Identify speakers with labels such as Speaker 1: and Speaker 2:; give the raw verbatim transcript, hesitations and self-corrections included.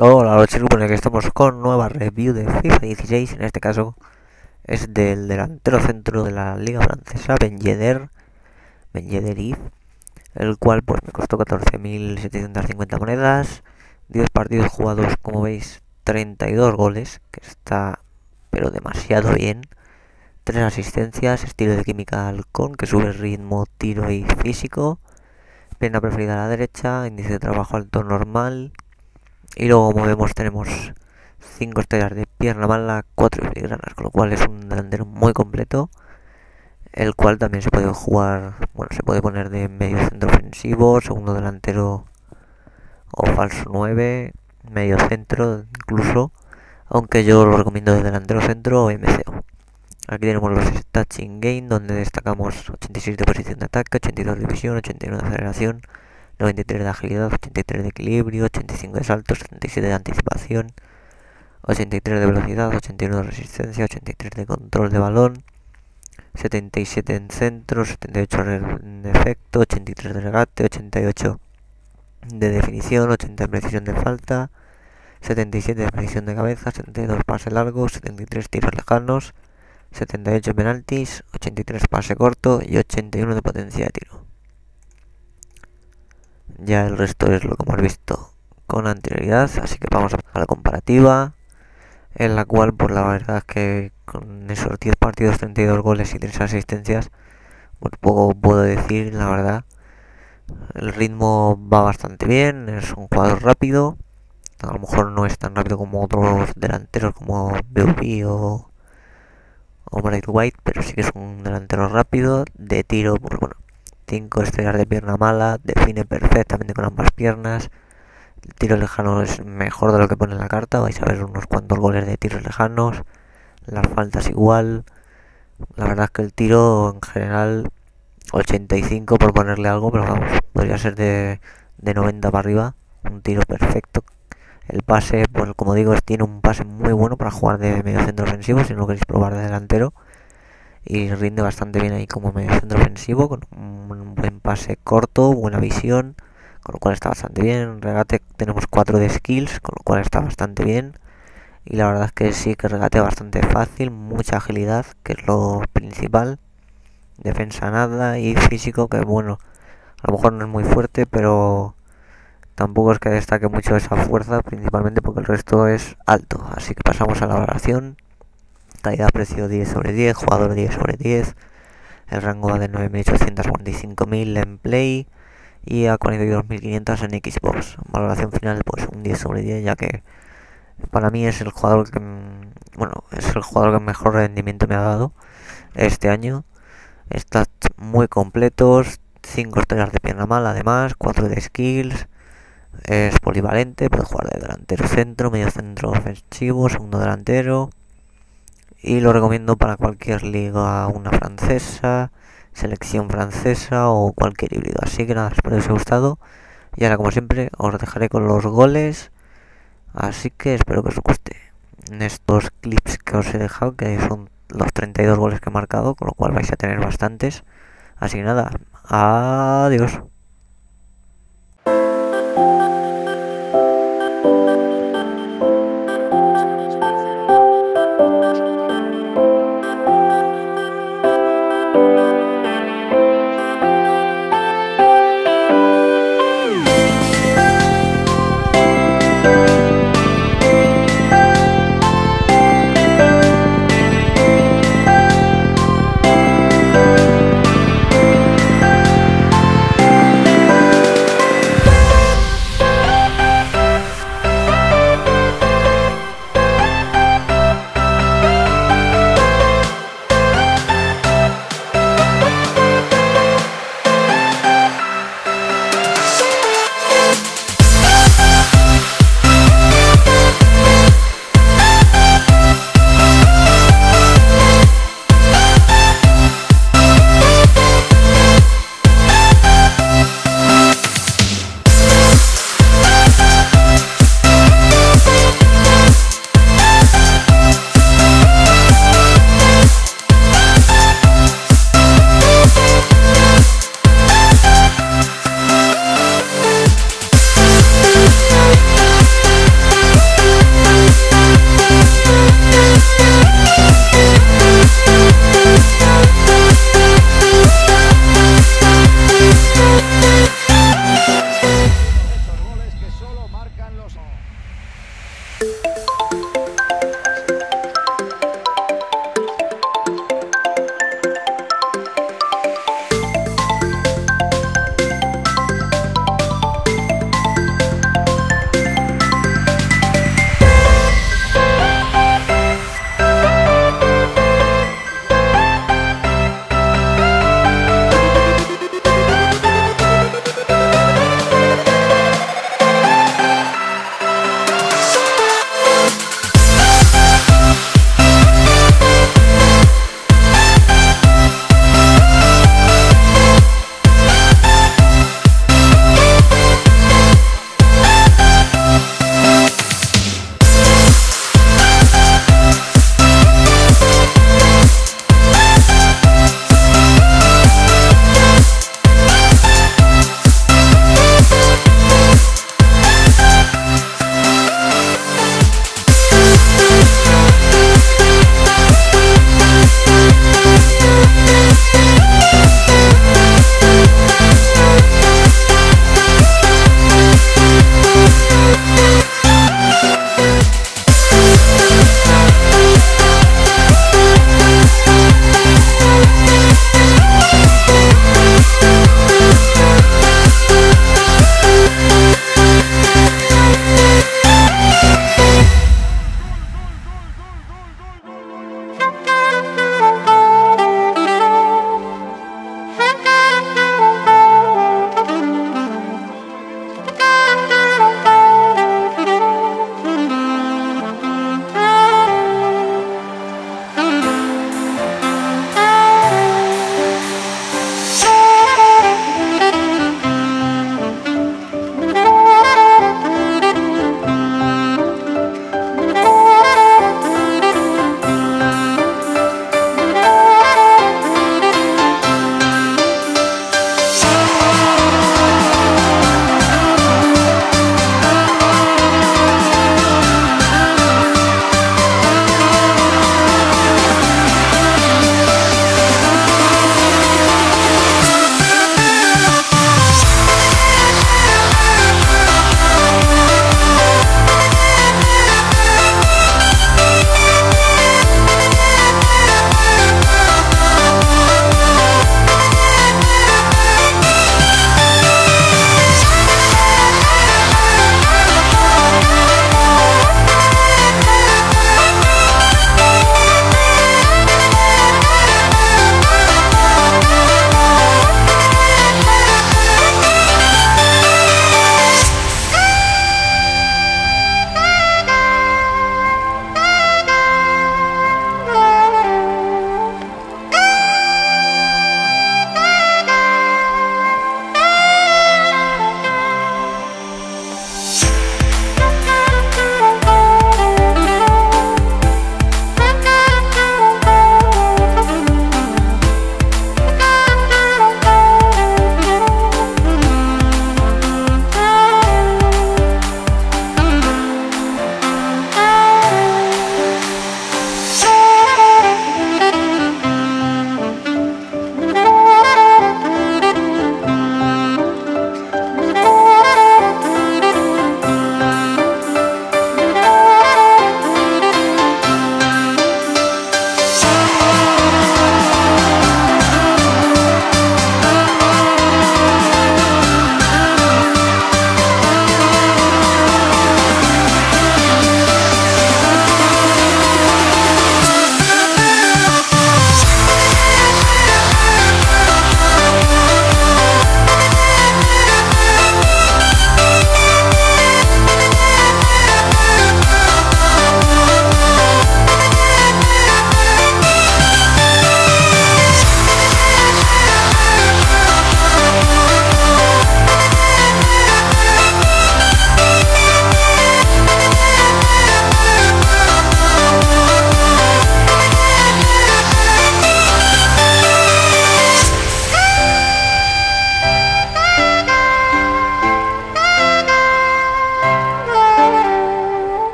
Speaker 1: Hola, los chicos, bueno, que estamos con nueva review de FIFA dieciséis. En este caso es del delantero centro de la liga francesa, Ben Yedder, Ben Yedder, el cual pues me costó catorce mil setecientas cincuenta monedas, diez partidos jugados, como veis, treinta y dos goles, que está pero demasiado bien, tres asistencias, estilo de química halcón, que sube ritmo, tiro y físico, pierna preferida a la derecha, índice de trabajo alto normal. Y luego, como vemos, tenemos cinco estrellas de pierna mala, cuatro filigranas, con lo cual es un delantero muy completo, el cual también se puede jugar, bueno, se puede poner de medio centro ofensivo, segundo delantero o falso nueve, medio centro incluso, aunque yo lo recomiendo de delantero centro o M C O. Aquí tenemos los stats in game, donde destacamos ochenta y seis de posición de ataque, ochenta y dos de visión, ochenta y uno de aceleración, noventa y tres de agilidad, ochenta y tres de equilibrio, ochenta y cinco de salto, setenta y siete de anticipación, ochenta y tres de velocidad, ochenta y uno de resistencia, ochenta y tres de control de balón, setenta y siete en centro, setenta y ocho en efecto, ochenta y tres de regate, ochenta y ocho de definición, ochenta de precisión de falta, setenta y siete de precisión de cabeza, setenta y dos pase largo, setenta y tres tiros lejanos, setenta y ocho penaltis, ochenta y tres pase corto y ochenta y uno de potencia de tiro. Ya el resto es lo que hemos visto con anterioridad, así que vamos a la comparativa, en la cual por la verdad es que con esos diez partidos, treinta y dos goles y tres asistencias, pues poco puedo decir, la verdad. El ritmo va bastante bien, es un jugador rápido, a lo mejor no es tan rápido como otros delanteros como B U B o, o Bright White, pero sí que es un delantero rápido, de tiro, pues bueno, cinco estrellas de pierna mala, define perfectamente con ambas piernas. El tiro lejano es mejor de lo que pone en la carta, vais a ver unos cuantos goles de tiros lejanos, las faltas igual. La verdad es que el tiro en general ochenta y cinco por ponerle algo, pero vamos, podría ser de, de noventa para arriba, un tiro perfecto. El pase, pues como digo, tiene un pase muy bueno para jugar de medio centro ofensivo si no lo queréis probar de delantero, y rinde bastante bien ahí como medio centro ofensivo, con un buen pase corto, buena visión, con lo cual está bastante bien. Regate tenemos cuatro de skills, con lo cual está bastante bien. Y la verdad es que sí que regatea bastante fácil, mucha agilidad, que es lo principal. Defensa nada y físico, que bueno, a lo mejor no es muy fuerte, pero tampoco es que destaque mucho esa fuerza, principalmente porque el resto es alto. Así que pasamos a la valoración. Calidad-precio diez sobre diez, jugador diez sobre diez. El rango va de nueve mil ochocientos cuarenta y cinco mil en Play y a cuarenta y dos mil quinientos en Xbox. Valoración final pues un diez sobre diez, ya que para mí es el jugador que, bueno, es el jugador que mejor rendimiento me ha dado este año. Stats muy completos, cinco estrellas de pierna mala además, cuatro de skills, es polivalente, puede jugar de delantero centro, medio centro ofensivo, segundo delantero, y lo recomiendo para cualquier liga, una francesa, selección francesa o cualquier híbrido. Así que nada, espero que os haya gustado, y ahora como siempre os dejaré con los goles, así que espero que os guste en estos clips que os he dejado, que son los treinta y dos goles que he marcado, con lo cual vais a tener bastantes. Así que nada, adiós.